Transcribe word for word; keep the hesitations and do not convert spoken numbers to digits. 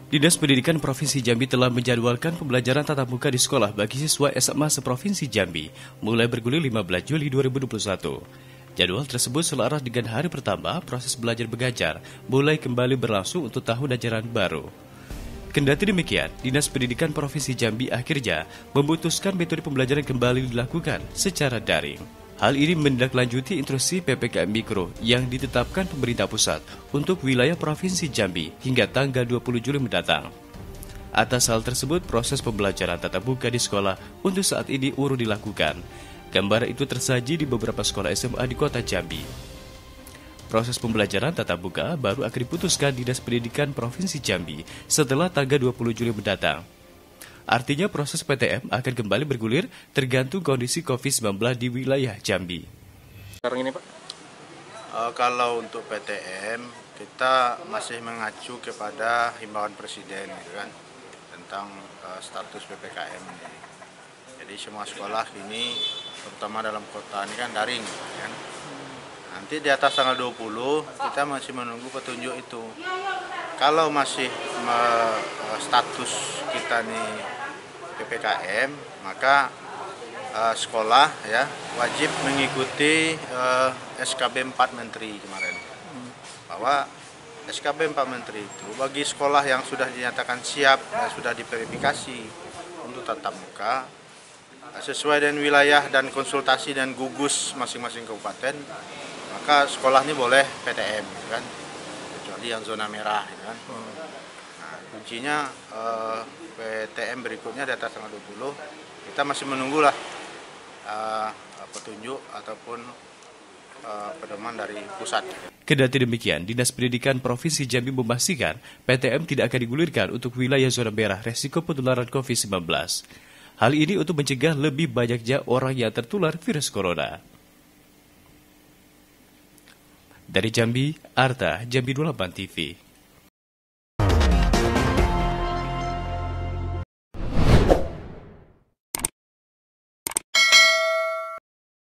Dinas Pendidikan Provinsi Jambi telah menjadwalkan pembelajaran tatap muka di sekolah bagi siswa S M A seprovinsi Jambi mulai bergulir lima belas Juli dua ribu dua puluh satu. Jadwal tersebut selaras dengan hari pertama proses belajar mengajar mulai kembali berlangsung untuk tahun ajaran baru. Kendati demikian, Dinas Pendidikan Provinsi Jambi akhirnya memutuskan metode pembelajaran kembali dilakukan secara daring. Hal ini menindaklanjuti instruksi P P K M Mikro yang ditetapkan pemerintah pusat untuk wilayah Provinsi Jambi hingga tanggal dua puluh Juli mendatang. Atas hal tersebut, proses pembelajaran tatap muka di sekolah untuk saat ini urung dilakukan. Gambar itu tersaji di beberapa sekolah S M A di kota Jambi. Proses pembelajaran tatap muka baru akan diputuskan Dinas Pendidikan Provinsi Jambi setelah tanggal dua puluh Juli mendatang. Artinya proses P T M akan kembali bergulir tergantung kondisi covid sembilan belas di wilayah Jambi. Sekarang ini Pak? Uh, kalau untuk P T M kita masih mengacu kepada himbauan Presiden gitu kan, tentang uh, status P P K M ini. Jadi semua sekolah ini terutama dalam kota ini kan daring kan. Nanti di atas tanggal dua puluh kita masih menunggu petunjuk itu. Kalau masih uh, status kita nih P P K M, maka uh, sekolah ya wajib mengikuti uh, S K B empat Menteri kemarin. Bahwa S K B empat Menteri itu bagi sekolah yang sudah dinyatakan siap dan sudah diverifikasi untuk tatap muka sesuai dengan wilayah dan konsultasi dan gugus masing-masing kabupaten, maka sekolah ini boleh P T M kan, kecuali yang zona merah kan. Nah, kuncinya uh, P T M berikutnya di atas tanggal dua puluh, kita masih menunggulah uh, petunjuk ataupun uh, pedoman dari pusat. Kendati demikian, Dinas Pendidikan Provinsi Jambi memastikan P T M tidak akan digulirkan untuk wilayah zona merah resiko penularan covid sembilan belas. Hal ini untuk mencegah lebih banyaknya orang yang tertular virus corona. Dari Jambi, Arta, Jambi dua puluh delapan T V.